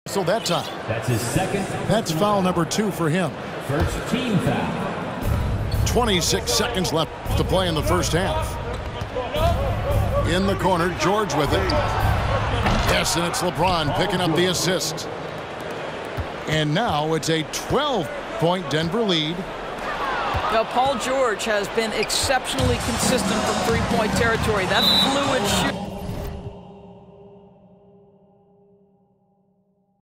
So that time. That's his second. That's foul number 2 for him. First team foul. 26 seconds left to play in the first half. In the corner, George with it. Yes, and it's Lebron picking up the assist. And now it's a 12-point Denver lead. Now, Paul George has been exceptionally consistent from three-point territory. That fluid shoot.